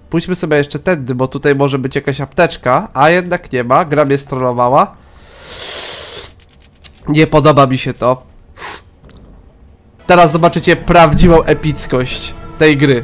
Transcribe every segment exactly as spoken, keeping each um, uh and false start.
Pójdźmy sobie jeszcze tędy, bo tutaj może być jakaś apteczka, a jednak nie ma, gra mnie strollowała. Nie podoba mi się to. Teraz zobaczycie prawdziwą epickość tej gry.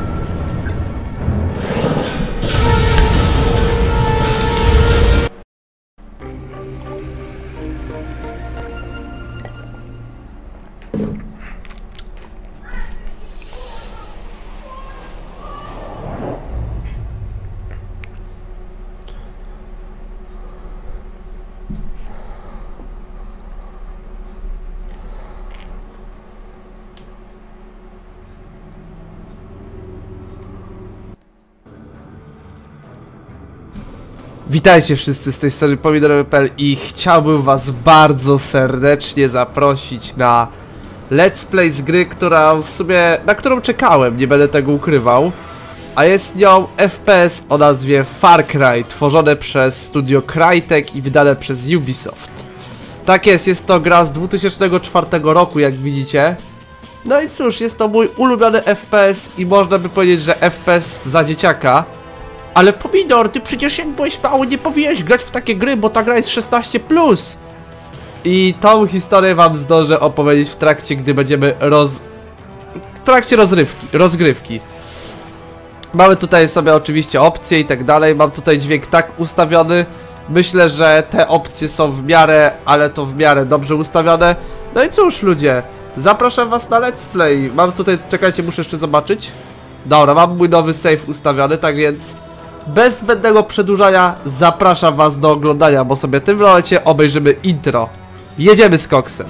Witajcie wszyscy, z tej strony Pomidorowy kropka p l i chciałbym was bardzo serdecznie zaprosić na let's play z gry, która w sumie, na którą czekałem, nie będę tego ukrywał. A jest nią F P S o nazwie Far Cry, tworzone przez studio Crytek i wydane przez Ubisoft. Tak jest, jest to gra z dwa tysiące czwartego roku, jak widzicie. No i cóż, jest to mój ulubiony F P S i można by powiedzieć, że F P S za dzieciaka. Ale Pomidor, ty przecież jak byłeś mały nie powinieneś grać w takie gry, bo ta gra jest szesnaście plus. I tą historię wam zdążę opowiedzieć w trakcie, gdy będziemy roz... w trakcie rozrywki, rozgrywki. Mamy tutaj sobie oczywiście opcje i tak dalej, mam tutaj dźwięk tak ustawiony. Myślę, że te opcje są w miarę, ale to w miarę dobrze ustawione. No i cóż ludzie, zapraszam was na let's play. Mam tutaj, czekajcie, muszę jeszcze zobaczyć. Dobra, mam mój nowy save ustawiony, tak więc bez zbędnego przedłużania zapraszam was do oglądania, bo sobie w tym momencie obejrzymy intro. Jedziemy z koksem.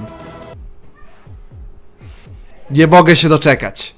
Nie mogę się doczekać.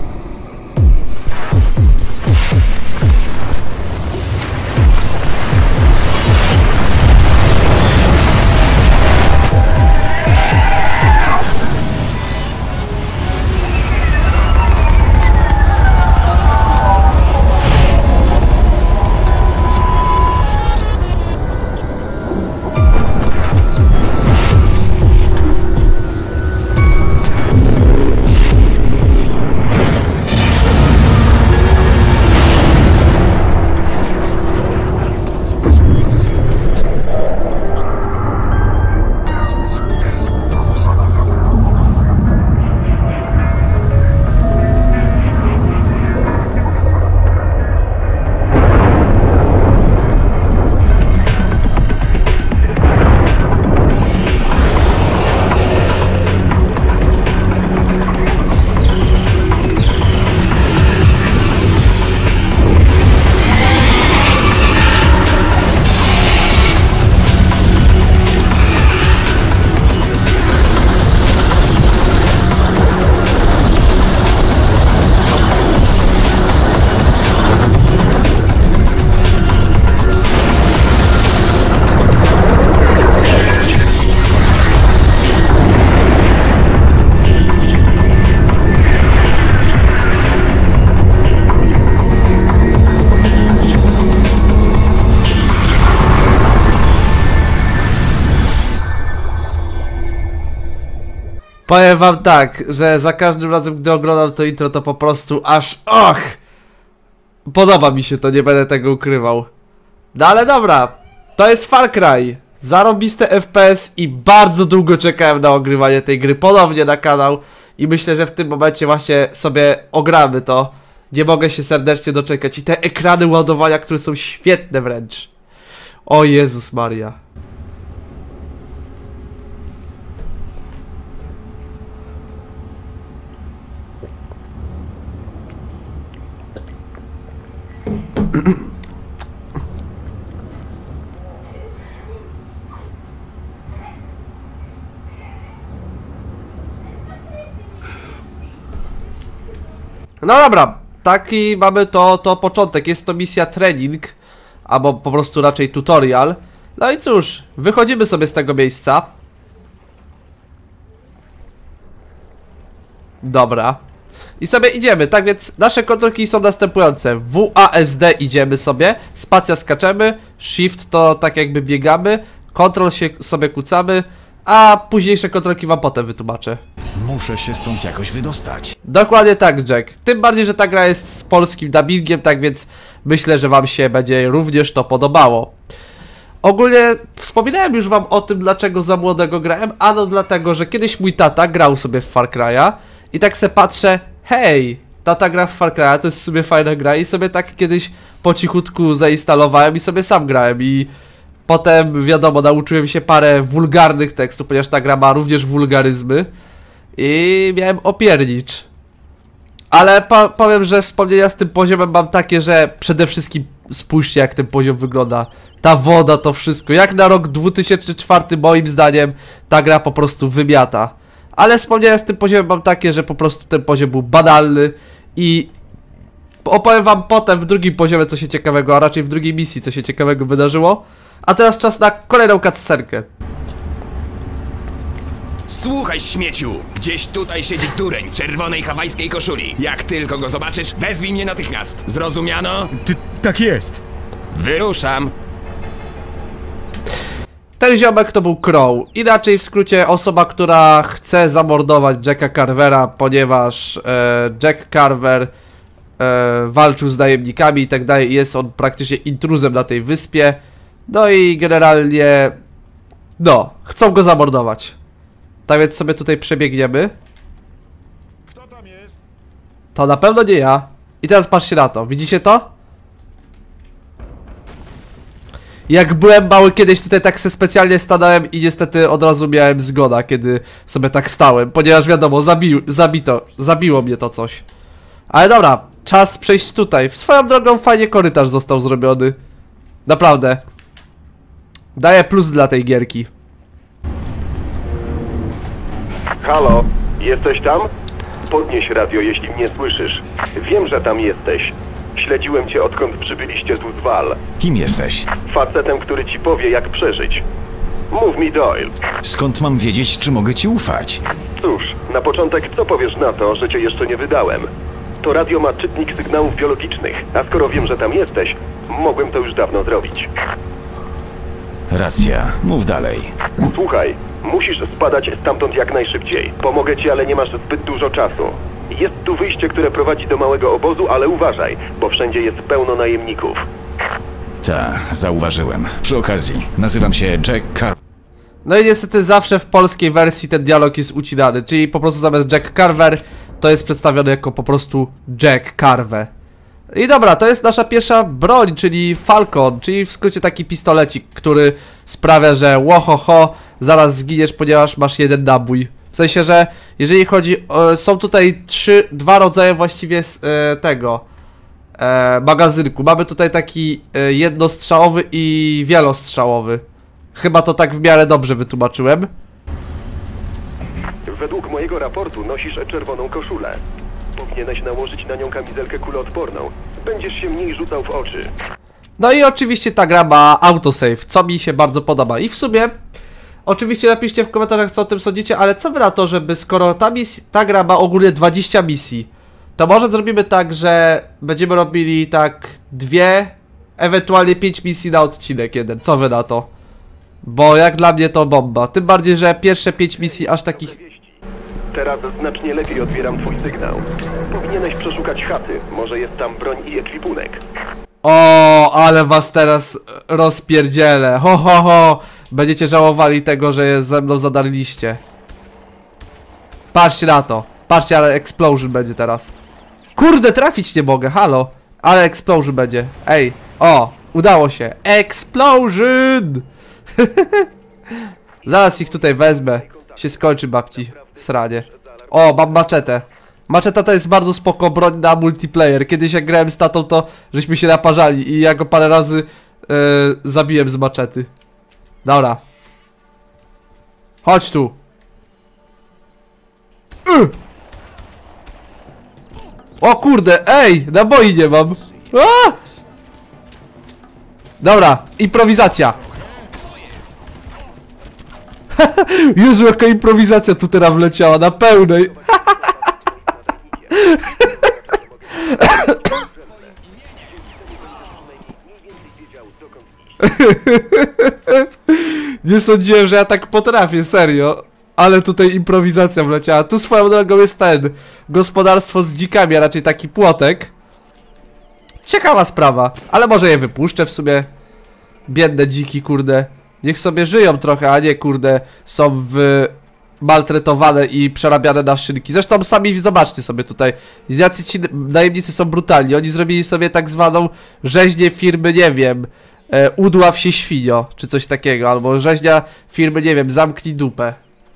Powiem wam tak, że za każdym razem, gdy oglądam to intro, to po prostu aż och! Podoba mi się to, nie będę tego ukrywał. No ale dobra, to jest Far Cry. Zarobiste F P S i bardzo długo czekałem na ogrywanie tej gry ponownie na kanał. I myślę, że w tym momencie właśnie sobie ogramy to. Nie mogę się serdecznie doczekać. I te ekrany ładowania, które są świetne wręcz. O Jezus Maria. No dobra, taki mamy to, to początek, jest to misja trening, albo po prostu raczej tutorial. No i cóż, wychodzimy sobie z tego miejsca. Dobra. I sobie idziemy, tak więc nasze kontrolki są następujące. W A S D idziemy sobie, spacja skaczemy, shift to tak jakby biegamy, kontrol się sobie kucamy, a późniejsze kontrolki wam potem wytłumaczę. Muszę się stąd jakoś wydostać. Dokładnie tak, Jack. Tym bardziej, że ta gra jest z polskim dubbingiem, tak więc myślę, że wam się będzie również to podobało. Ogólnie wspominałem już wam o tym, dlaczego za młodego grałem, ano dlatego, że kiedyś mój tata grał sobie w Far Cry'a i tak se patrzę, hej, tata gra w Far Cry'a, to jest sobie fajna gra i sobie tak kiedyś po cichutku zainstalowałem i sobie sam grałem i potem wiadomo, nauczyłem się parę wulgarnych tekstów, ponieważ ta gra ma również wulgaryzmy i miałem opiernicz. Ale po powiem, że wspomnienia z tym poziomem mam takie, że przede wszystkim spójrzcie, jak ten poziom wygląda. Ta woda, to wszystko. Jak na rok dwa tysiące czwarty moim zdaniem ta gra po prostu wymiata. Ale wspomnienia z tym poziomem mam takie, że po prostu ten poziom był banalny i opowiem wam potem w drugim poziomie co się ciekawego, a raczej w drugiej misji co się ciekawego wydarzyło. A teraz czas na kolejną cutscenkę. Słuchaj, śmieciu! Gdzieś tutaj siedzi dureń w czerwonej hawajskiej koszuli. Jak tylko go zobaczysz, wezwij mnie natychmiast. Zrozumiano? Ty, tak jest. Wyruszam. Ten ziomek to był Crow. Inaczej w skrócie osoba, która chce zamordować Jacka Carvera, ponieważ e, Jack Carver e, walczył z najemnikami i tak dalej. Jest on praktycznie intruzem na tej wyspie. No i generalnie... No, chcą go zamordować. Tak więc sobie tutaj przebiegniemy. Kto tam jest? To na pewno nie ja. I teraz patrzcie na to. Widzicie to? Jak byłem mały kiedyś tutaj tak se specjalnie stanąłem i niestety od razu miałem zgoda, kiedy sobie tak stałem. Ponieważ wiadomo, zabi zabito, zabiło mnie to coś. Ale dobra, czas przejść tutaj. Swoją drogą fajnie korytarz został zrobiony. Naprawdę. Daję plus dla tej gierki. Halo, jesteś tam? Podnieś radio, jeśli mnie słyszysz. Wiem, że tam jesteś. Śledziłem cię, odkąd przybyliście tu z Wal. Kim jesteś? Facetem, który ci powie, jak przeżyć. Mów mi, Doyle. Skąd mam wiedzieć, czy mogę ci ufać? Cóż, na początek co powiesz na to, że cię jeszcze nie wydałem? To radio ma czytnik sygnałów biologicznych, a skoro wiem, że tam jesteś, mogłem to już dawno zrobić. Racja, mów dalej. Słuchaj, musisz spadać stamtąd jak najszybciej. Pomogę ci, ale nie masz zbyt dużo czasu. Jest tu wyjście, które prowadzi do małego obozu, ale uważaj, bo wszędzie jest pełno najemników. Ta, zauważyłem. Przy okazji, nazywam się Jack Carver. No i niestety zawsze w polskiej wersji ten dialog jest ucinany, czyli po prostu zamiast Jack Carver to jest przedstawiony jako po prostu Jack Carver. I dobra, to jest nasza pierwsza broń, czyli Falcon, czyli w skrócie taki pistolecik, który sprawia, że łohoho, zaraz zginiesz, ponieważ masz jeden nabój. W sensie, że jeżeli chodzi o, są tutaj trzy, dwa rodzaje właściwie z, e, tego e, magazynku. Mamy tutaj taki e, jednostrzałowy i wielostrzałowy. Chyba to tak w miarę dobrze wytłumaczyłem. Według mojego raportu nosisz czerwoną koszulę. Powinieneś nałożyć na nią kamizelkę kuloodporną. Będziesz się mniej rzucał w oczy. No i oczywiście ta gra ma autosave, co mi się bardzo podoba. I w sumie, oczywiście napiszcie w komentarzach, co o tym sądzicie, ale co wy na to, żeby skoro ta, misja, ta gra ma ogólnie dwadzieścia misji, to może zrobimy tak, że będziemy robili tak dwie, ewentualnie pięć misji na odcinek jeden. Co wy na to? Bo jak dla mnie to bomba. Tym bardziej, że pierwsze pięć misji aż takich... Teraz znacznie lepiej odbieram twój sygnał. Powinieneś przeszukać chaty. Może jest tam broń i ekwipunek. O, ale was teraz rozpierdzielę. Ho, ho, ho. Będziecie żałowali tego, że je ze mną zadarliście. Patrzcie na to. Patrzcie, ale explosion będzie teraz. Kurde, trafić nie mogę, halo. Ale explosion będzie. Ej, o, udało się. Explosion! Zaraz ich tutaj wezmę. Się skończy, babci. Sranie. O, mam maczetę. Maczeta to jest bardzo spoko broń na multiplayer. Kiedyś jak grałem z tatą, to żeśmy się naparzali i ja go parę razy yy, zabiłem z maczety. Dobra. Chodź tu. Yy. O kurde, ej, naboi nie mam. A! Dobra, improwizacja. Jezu, jaka improwizacja tu teraz wleciała, na pełnej. Nie sądziłem, że ja tak potrafię, serio. Ale tutaj improwizacja wleciała. Tu swoją drogą jest ten gospodarstwo z dzikami, a raczej taki płotek. Ciekawa sprawa, ale może je wypuszczę w sumie. Biedne dziki, kurde. Niech sobie żyją trochę, a nie, kurde, są w... maltretowane i przerabiane na szynki. Zresztą sami zobaczcie sobie tutaj. Jacy ci najemnicy są brutalni. Oni zrobili sobie tak zwaną rzeźnię firmy, nie wiem, e, udław się świnio, czy coś takiego. Albo rzeźnia firmy, nie wiem, zamknij dupę.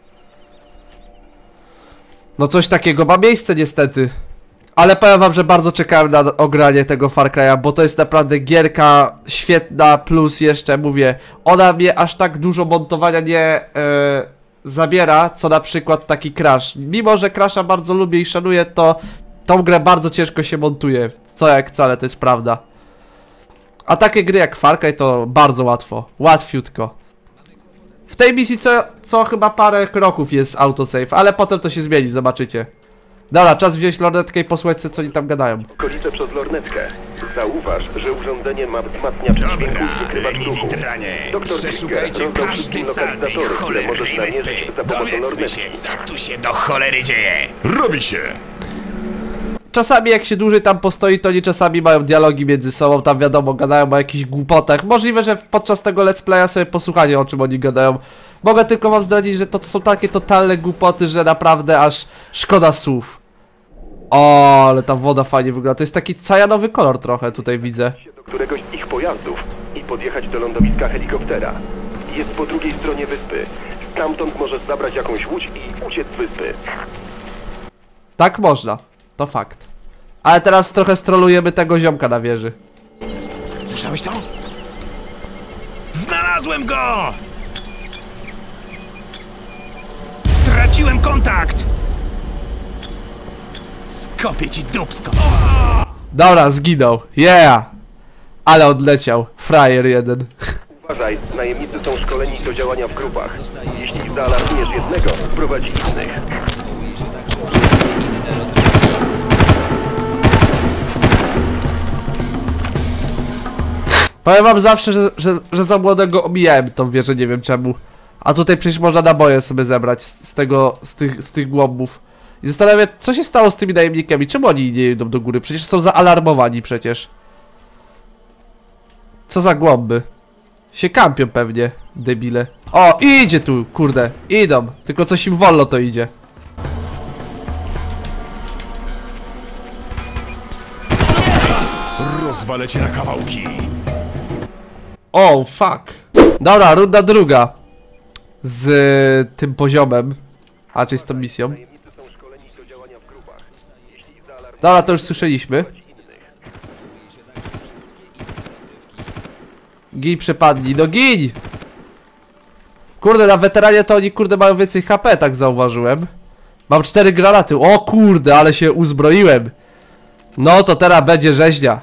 No coś takiego ma miejsce niestety. Ale powiem wam, że bardzo czekałem na ogranie tego Far Cry'a, bo to jest naprawdę gierka świetna, plus jeszcze mówię, ona mnie aż tak dużo montowania nie e, zabiera, co na przykład taki Crash. Mimo że Crasha bardzo lubię i szanuję, to tą grę bardzo ciężko się montuje, co jak wcale, to jest prawda. A takie gry jak Far Cry to bardzo łatwo, łatwiutko. W tej misji co, co chyba parę kroków jest autosave, ale potem to się zmieni, zobaczycie. Dobra, czas wziąć lornetkę i posłuchać co oni tam gadają. Okolice przez lornetkę. Zauważ, że urządzenie ma wzmacniacz dźwięku i wykrywacz ruchu. Doktor Przeszukajcie Krieger każdy rozdał wszystkim cal tej lokalizatorów, które możesz cholernej wyspy. namierzyć za pomocą Dowiedzmy lornetki. się, co tu się do cholery dzieje. Robi się! Czasami jak się dłużej tam postoi, to oni czasami mają dialogi między sobą, tam wiadomo, gadają o jakichś głupotach. Możliwe, że podczas tego let's playa sobie posłuchacie, o czym oni gadają. Mogę tylko wam zdradzić, że to są takie totalne głupoty, że naprawdę aż szkoda słów. O, ale ta woda fajnie wygląda. To jest taki cyjanowy kolor trochę tutaj widzę. Do któregoś z ich pojazdów i podjechać do lądowiska helikoptera. Jest po drugiej stronie wyspy. Stamtąd możesz zabrać jakąś łódź i uciec z wyspy. Tak można, to fakt. Ale teraz trochę strolujemy tego ziomka na wieży. Słyszałeś to? Znalazłem go! Straciłem kontakt! Skopię ci dupsko! Dobra, zginął. Yeah! Ale odleciał. Frajer jeden. Uważaj, najemnicy są szkoleni do działania w grupach. Jeśli zaalarmujesz jednego, wprowadzi innych. Powiem wam zawsze, że, że, że za młodego omijałem tą wieżę, nie wiem czemu. A tutaj przecież można naboje sobie zebrać z, z tego, z tych, z tych głąbów. I zastanawiam się, co się stało z tymi najemnikami, czemu oni nie idą do góry? Przecież są zaalarmowani przecież. Co za głąby? Się kampią pewnie, debile. O, idzie tu, kurde, idą. Tylko coś im wolno to idzie. Rozwalę cię na kawałki. O, oh, fuck. Dobra, runda druga. Z y, tym poziomem. A, czy z tą misją. Najemnicy są szkoleni do działania w grupach. Jeśli zaalarmujesz Dobra, to już słyszeliśmy. Gin przepadnij, no gin! Kurde, na weteranie to oni kurde mają więcej H P, tak zauważyłem. Mam cztery granaty, o kurde, ale się uzbroiłem. No to teraz będzie rzeźnia.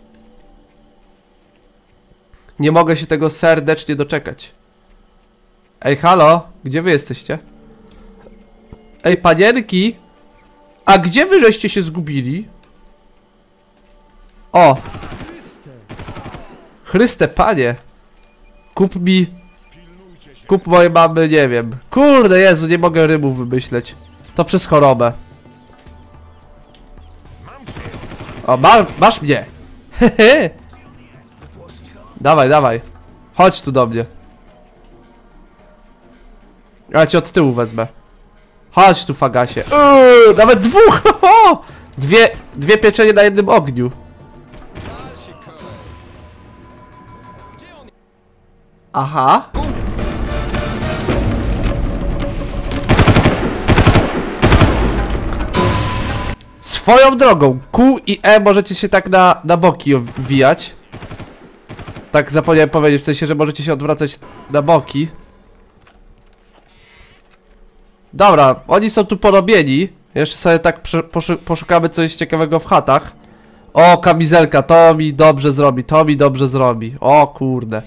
Nie mogę się tego serdecznie doczekać. Ej, halo, gdzie wy jesteście? Ej, panienki! A gdzie wy żeście się zgubili? O! Chryste, panie! Kup mi... Kup mojej mamy, nie wiem. Kurde, Jezu, nie mogę rymów wymyśleć. To przez chorobę. O, ma, masz mnie! Hehe! Dawaj, dawaj. Chodź tu do mnie. Ja cię od tyłu wezmę. Chodź tu, fagasie. Uuu, nawet dwóch! Dwie, dwie pieczenie na jednym ogniu. Aha. Swoją drogą, Q i E możecie się tak na, na boki wbijać. Tak zapomniałem powiedzieć, w sensie, że możecie się odwracać na boki. Dobra, oni są tu porobieni. Jeszcze sobie tak poszukamy coś ciekawego w chatach. O, kamizelka, to mi dobrze zrobi, to mi dobrze zrobi. O kurde.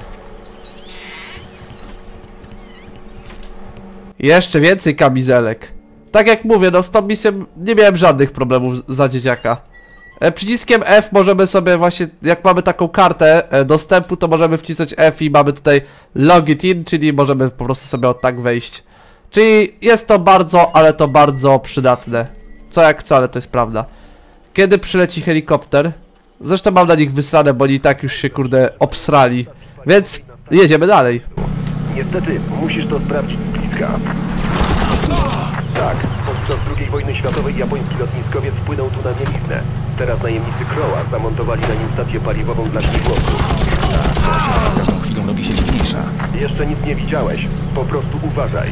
Jeszcze więcej kamizelek. Tak jak mówię, no z tą misją nie miałem żadnych problemów za dzieciaka. E, przyciskiem F możemy sobie właśnie, jak mamy taką kartę e, dostępu, to możemy wcisnąć F i mamy tutaj login, czyli możemy po prostu sobie od tak wejść. Czyli jest to bardzo, ale to bardzo przydatne. Co jak co, ale to jest prawda. Kiedy przyleci helikopter? Zresztą mam na nich wysrane, bo oni i tak już się kurde obsrali. Więc jedziemy dalej. Niestety, musisz to sprawdzić z bliska. Tak, podczas drugiej wojny światowej japoński lotniskowiec wpłynął tu na mieliznę. Teraz najemnicy Crowa zamontowali na nim stację paliwową dla śmigłowców. Ta sytuacja z każdą chwilą robi się dziwniejsza. Jeszcze nic nie widziałeś, po prostu uważaj.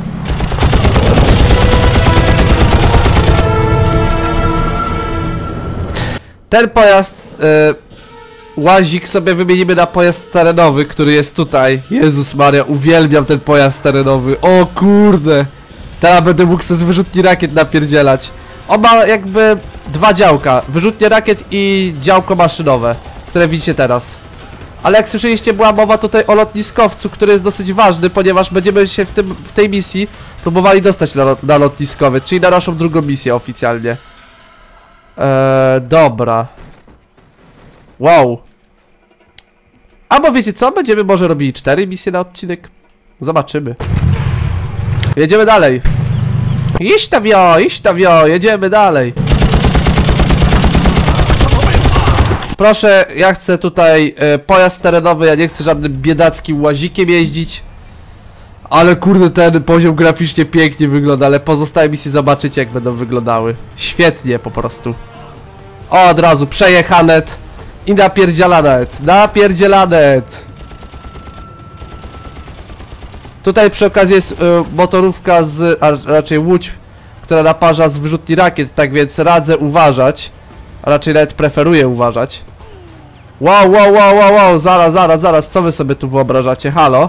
Ten pojazd, yy, łazik sobie wymienimy na pojazd terenowy, który jest tutaj. Jezus Maria, uwielbiam ten pojazd terenowy. O kurde. Teraz będę mógł sobie z wyrzutni rakiet napierdzielać. On ma jakby dwa działka. Wyrzutnie rakiet i działko maszynowe, które widzicie teraz. Ale jak słyszeliście, była mowa tutaj o lotniskowcu, który jest dosyć ważny, ponieważ będziemy się w, tym, w tej misji próbowali dostać na, na lotniskowiec, czyli na naszą drugą misję oficjalnie. Eee, dobra. Wow. Albo wiecie co? Będziemy może robili cztery misje na odcinek. Zobaczymy. Jedziemy dalej. Iść ta wio, iść ta wio, jedziemy dalej. Proszę, ja chcę tutaj e, pojazd terenowy, ja nie chcę żadnym biedackim łazikiem jeździć. Ale kurde, ten poziom graficznie pięknie wygląda, ale pozostałe misje zobaczycie, jak będą wyglądały. Świetnie po prostu. O, od razu przejechanet i napierdzielanet, napierdzielanet. Tutaj przy okazji jest y, motorówka z, a raczej łódź, która naparza z wyrzutni rakiet, tak więc radzę uważać. A raczej nawet preferuję uważać. Wow, wow, wow, wow, wow, zaraz, zaraz, zaraz, co wy sobie tu wyobrażacie? Halo?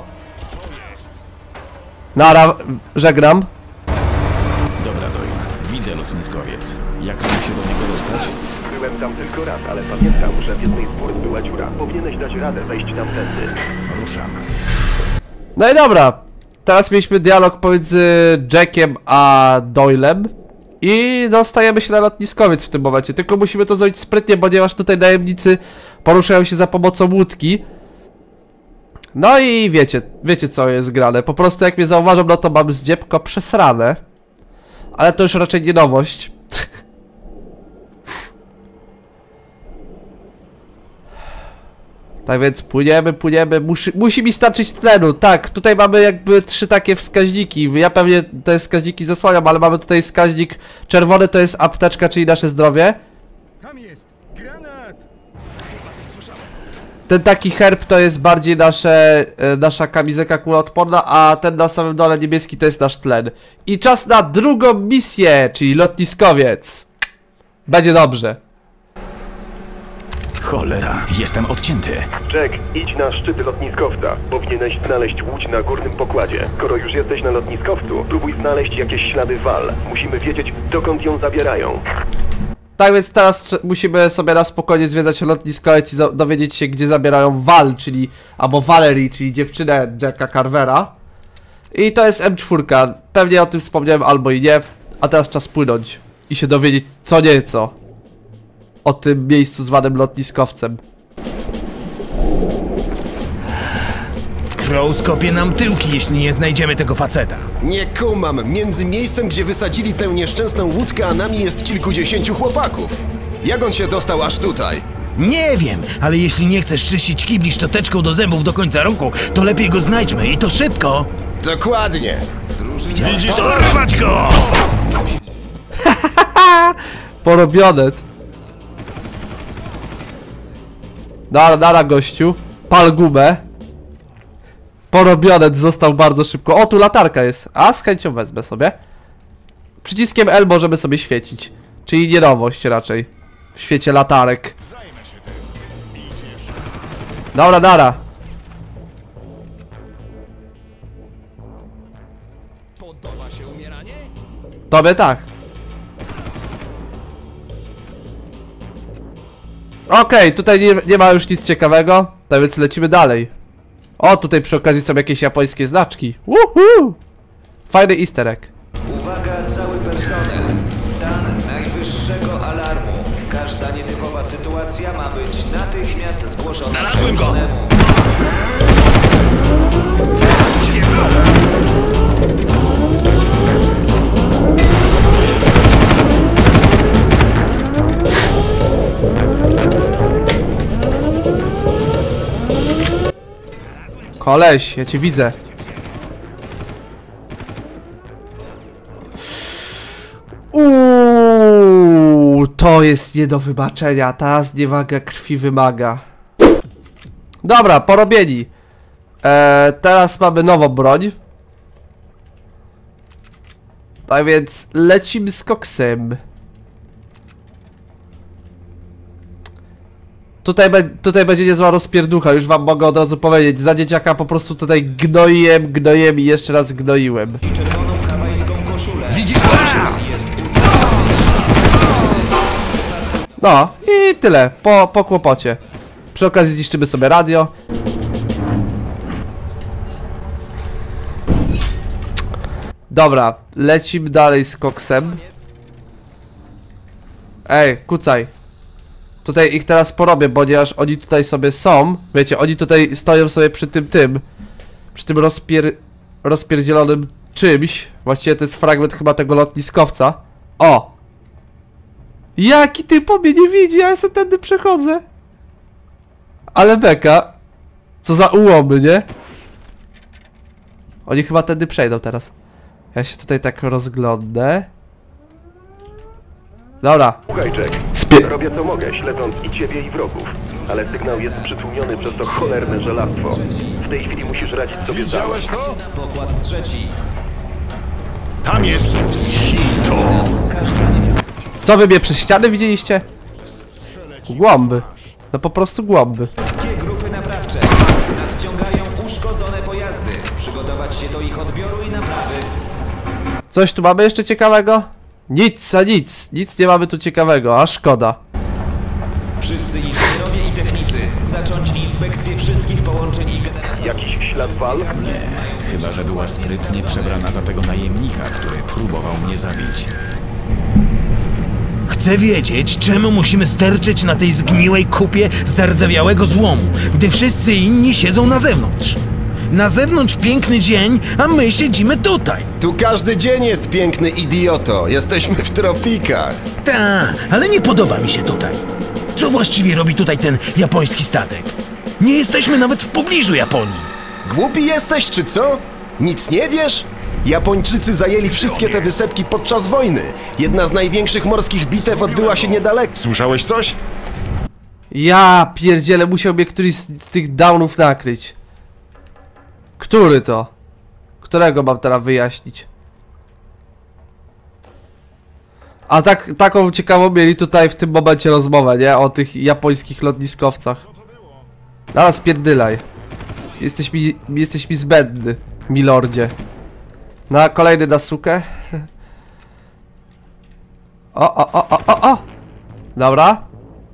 Nara, żegnam. Dobra, Doyle. Widzę lotniskowiec. Jak mam się do niego dostać? Byłem tam tylko raz, ale pamiętam, że w jednej z burz była dziura. Powinieneś dać radę zejść tamtędy. Ruszam. No i dobra. Teraz mieliśmy dialog pomiędzy Jackiem a Doylem. I dostajemy się na lotniskowiec w tym momencie. Tylko musimy to zrobić sprytnie, ponieważ tutaj najemnicy poruszają się za pomocą łódki. No i wiecie, wiecie co jest grane. Po prostu jak mnie zauważą, no to mam zdziepko przesrane. Ale to już raczej nie nowość. Tak więc płyniemy, płyniemy, musi, musi mi starczyć tlenu, tak, tutaj mamy jakby trzy takie wskaźniki, ja pewnie te wskaźniki zasłaniam, ale mamy tutaj wskaźnik czerwony, to jest apteczka, czyli nasze zdrowie. Tam jest granat! Chyba coś słyszałem. Ten taki herb to jest bardziej nasze, e, nasza kamizelka kuloodporna, a ten na samym dole niebieski to jest nasz tlen. I czas na drugą misję, czyli lotniskowiec. Będzie dobrze. Cholera, jestem odcięty. Jack, idź na szczyty lotniskowca. Powinieneś znaleźć łódź na górnym pokładzie. Skoro już jesteś na lotniskowcu, próbuj znaleźć jakieś ślady wal. Musimy wiedzieć, dokąd ją zabierają. Tak więc teraz musimy sobie na spokojnie zwiedzać lotniskowiec i dowiedzieć się, gdzie zabierają Val, czyli, albo Valerie, czyli dziewczynę Jacka Carvera. I to jest M cztery. Pewnie o tym wspomniałem albo i nie. A teraz czas płynąć i się dowiedzieć co nieco o tym miejscu zwanym lotniskowcem. Crow skopie nam tyłki, jeśli nie znajdziemy tego faceta. Nie kumam. Między miejscem, gdzie wysadzili tę nieszczęsną łódkę, a nami jest kilkudziesięciu chłopaków. Jak on się dostał aż tutaj? Nie wiem, ale jeśli nie chcesz czyścić kibli szczoteczką do zębów do końca roku, to lepiej go znajdźmy i to szybko. Dokładnie. Widzisz, porwać go! Porobione. Dara, dara gościu. Pal gumę. Porobionet został bardzo szybko. O, tu latarka jest. A, z chęcią wezmę sobie. Przyciskiem L możemy sobie świecić. Czyli nie nowość raczej. W świecie latarek. Dobra, dara. Podoba się umieranie? Tobie tak. Okej, okay, tutaj nie, nie ma już nic ciekawego. Tak więc lecimy dalej. O, tutaj przy okazji są jakieś japońskie znaczki. Woohoo! Fajny easter egg. Uwaga, cały personel. Stan najwyższego alarmu. Każda nie Znalazłem go! Koleś, ja cię widzę. Uuu, to jest nie do wybaczenia. Ta zniewaga krwi wymaga. Dobra, porobieni. Eee, teraz mamy nową broń. Tak więc lecimy z koksem. Tutaj, be, tutaj będzie niezła rozpierducha, już wam mogę od razu powiedzieć. Za dzieciaka po prostu tutaj gnoiłem, gnoiłem i jeszcze raz gnoiłem. Widzisz to? No i tyle, po, po kłopocie. Przy okazji zniszczymy sobie radio. Dobra, lecimy dalej z koksem. Ej, kucaj. Tutaj ich teraz porobię, ponieważ oni tutaj sobie są. Wiecie, oni tutaj stoją sobie przy tym tym. Przy tym rozpier... rozpierdzielonym czymś. Właściwie to jest fragment chyba tego lotniskowca. O! Jaki ty po mnie nie widzi, ja sobie tędy przechodzę. Ale beka. Co za ułomy, nie? Oni chyba tędy przejdą teraz. Ja się tutaj tak rozglądnę. Dobra. Słuchaj, Jack. Spie- Robię co mogę, śledząc i ciebie, i wrogów. Ale sygnał jest przytłumiony przez to cholerne żelastwo. W tej chwili musisz radzić sobie sam. Widziałeś to? Pokład trzeci. Tam jest Schito. Co wy mnie przez ścianę widzieliście? Głąby. No po prostu głąby. Wszystkie grupy naprawcze nadciągają uszkodzone pojazdy. Przygotować się do ich odbioru i naprawy. Coś tu mamy jeszcze ciekawego? Nic, a nic. Nic nie mamy tu ciekawego, a szkoda. Wszyscy inżynierowie i technicy zacząć inspekcję wszystkich połączeń i generatorów. Jakiś ślad wal? Nie, chyba że była sprytnie przebrana za tego najemnika, który próbował mnie zabić. Chcę wiedzieć, czemu musimy sterczyć na tej zgniłej kupie zardzewiałego złomu, gdy wszyscy inni siedzą na zewnątrz. Na zewnątrz piękny dzień, a my siedzimy tutaj. Tu każdy dzień jest piękny, idioto. Jesteśmy w tropikach. Ta, ale nie podoba mi się tutaj. Co właściwie robi tutaj ten japoński statek? Nie jesteśmy nawet w pobliżu Japonii. Głupi jesteś, czy co? Nic nie wiesz? Japończycy zajęli wszystkie te wysepki podczas wojny. Jedna z największych morskich bitew odbyła się niedaleko. Słyszałeś coś? Ja pierdzielę, musiał mnie któryś z tych downów nakryć. Który to? Którego mam teraz wyjaśnić? A tak, taką ciekawą mieli tutaj w tym momencie rozmowę, nie? O tych japońskich lotniskowcach. Teraz pierdylaj. Jesteś mi, jesteś mi zbędny, milordzie. Na kolejny na sukę. O, o, o, o, o, o! Dobra.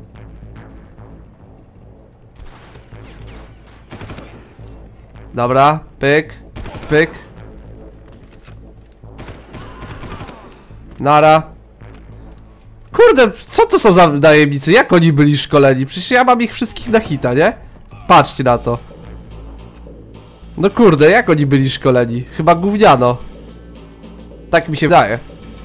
Dobra, pyk, pyk. Nara. Kurde, co to są za najemnicy? Jak oni byli szkoleni? Przecież ja mam ich wszystkich na hita, nie? Patrzcie na to. No kurde, jak oni byli szkoleni? Chyba gówniano. Tak mi się wydaje.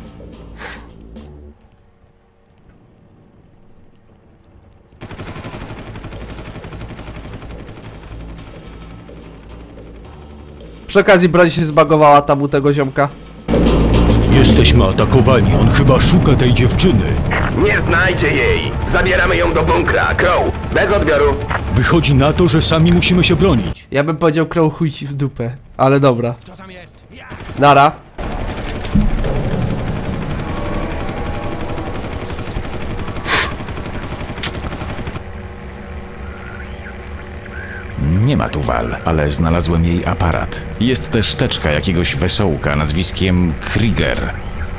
Przy okazji broń się zbagowała tam u tego ziomka. Jesteśmy atakowani, on chyba szuka tej dziewczyny. Nie znajdzie jej! Zabieramy ją do bunkra, Crow! Bez odbioru! Wychodzi na to, że sami musimy się bronić. Ja bym powiedział Crow chuj ci w dupę, ale dobra. Nara. Nie ma tu Wal, ale znalazłem jej aparat. Jest też teczka jakiegoś wesołka nazwiskiem Krieger.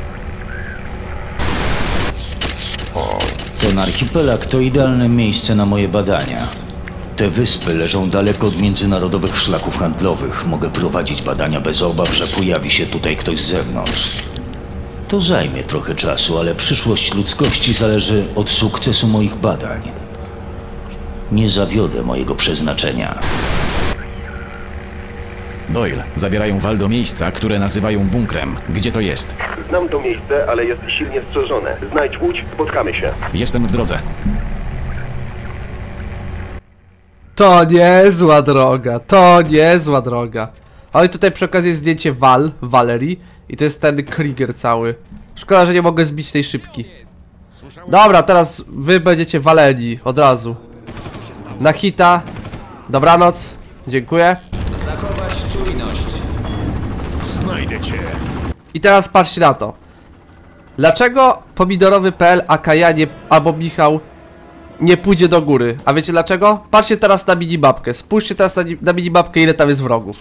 Ten archipelag to idealne miejsce na moje badania. Te wyspy leżą daleko od międzynarodowych szlaków handlowych. Mogę prowadzić badania bez obaw, że pojawi się tutaj ktoś z zewnątrz. To zajmie trochę czasu, ale przyszłość ludzkości zależy od sukcesu moich badań. Nie zawiodę mojego przeznaczenia. Doyle, zabierają Wal do miejsca, które nazywają bunkrem. Gdzie to jest? Znam to miejsce, ale jest silnie strzeżone. Znajdź łódź, spotkamy się. Jestem w drodze. To niezła droga, to niezła droga. Ale tutaj przy okazji jest zdjęcie Val, Valerii. I to jest ten Krieger cały. Szkoda, że nie mogę zbić tej szybki. Dobra, teraz wy będziecie waleni od razu. Na hita. Dobranoc. Dziękuję. Zachować czujność. Znajdę cię. I teraz patrzcie na to. Dlaczego pomidorowy kropka p l, a Kajanie albo Michał nie pójdzie do góry? A wiecie dlaczego? Patrzcie teraz na minimapkę. Spójrzcie teraz na, na minimapkę, ile tam jest wrogów.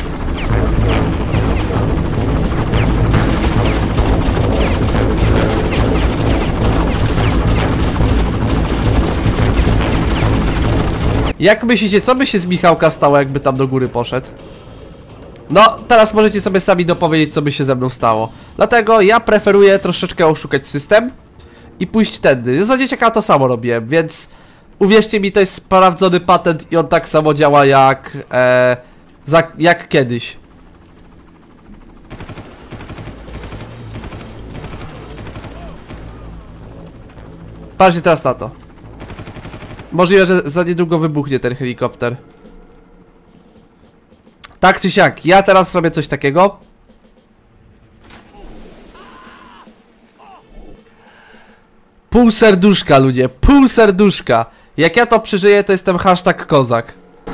Jak myślicie, co by się z Michałka stało, jakby tam do góry poszedł? No, teraz możecie sobie sami dopowiedzieć, co by się ze mną stało. Dlatego ja preferuję troszeczkę oszukać system i pójść tędy. Za dzieciaka to samo robiłem, więc uwierzcie mi, to jest sprawdzony patent i on tak samo działa jak, e, za, jak kiedyś. Patrzcie teraz na to. Możliwe, że za niedługo wybuchnie ten helikopter. Tak czy siak, ja teraz robię coś takiego. Pół serduszka, ludzie, pół serduszka. Jak ja to przeżyję, to jestem hashtag kozak.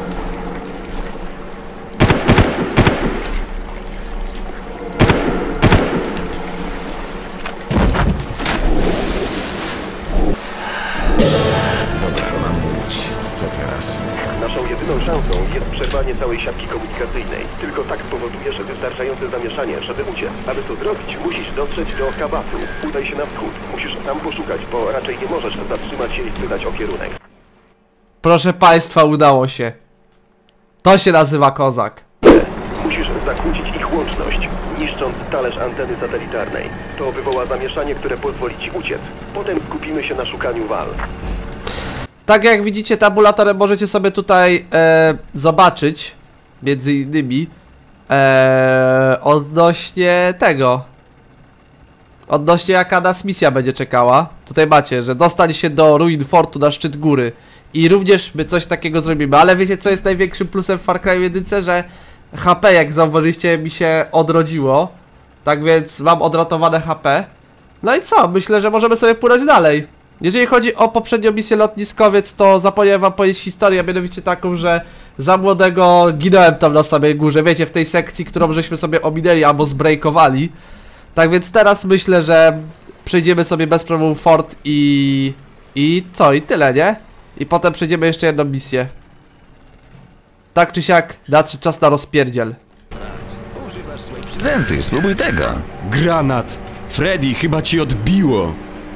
Naszą jedyną szansą jest przerwanie całej siatki komunikacyjnej. Tylko tak spowodujesz wystarczające zamieszanie, żeby uciec. Aby to zrobić, musisz dotrzeć do Habasu. Udaj się na wschód. Musisz tam poszukać, bo raczej nie możesz zatrzymać się i spytać o kierunek. Proszę państwa, udało się. To się nazywa kozak. Musisz zakłócić ich łączność, niszcząc talerz anteny satelitarnej. To wywoła zamieszanie, które pozwoli ci uciec. Potem skupimy się na szukaniu Val. Tak jak widzicie, tabulatorem możecie sobie tutaj e, zobaczyć, między innymi, e, odnośnie tego. Odnośnie jaka nas misja będzie czekała. Tutaj macie, że dostań się do ruin fortu na szczyt góry. I również my coś takiego zrobimy. Ale wiecie, co jest największym plusem w Far Cry jeden? Że H P, jak zauważyliście, mi się odrodziło. Tak więc mam odratowane H P. No i co? Myślę, że możemy sobie płynąć dalej. Jeżeli chodzi o poprzednią misję lotniskowiec, to zapomniałem wam powiedzieć historię, mianowicie taką, że za młodego ginąłem tam na samej górze, wiecie, w tej sekcji, którą żeśmy sobie ominęli albo zbrejkowali. Tak więc teraz myślę, że przejdziemy sobie bez problemu fort i... i co? I tyle, nie? I potem przejdziemy jeszcze jedną misję. Tak czy siak, nadszedł czas na rozpierdziel. Denty, spróbuj tego. Granat! Freddy, chyba ci odbiło!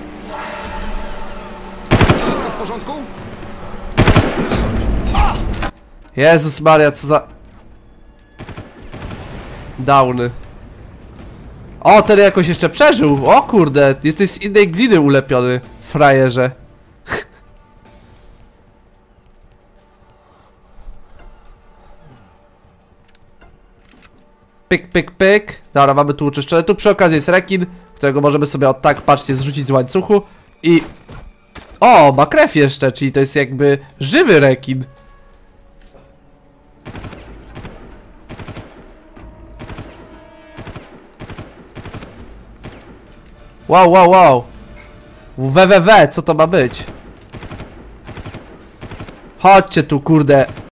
Wszystko w porządku? Jezus Maria, co za... Downy. O, ten jakoś jeszcze przeżył. O kurde, jesteś z innej gliny ulepiony, frajerze. Pyk, pyk, pyk. Dobra, mamy tu uczyszczone. Tu przy okazji jest rekin, którego możemy sobie od tak, patrzcie, zrzucić z łańcuchu. I... O, ma krew jeszcze, czyli to jest jakby żywy rekin. Wow, wow, wow. www, co to ma być? Chodźcie tu, kurde.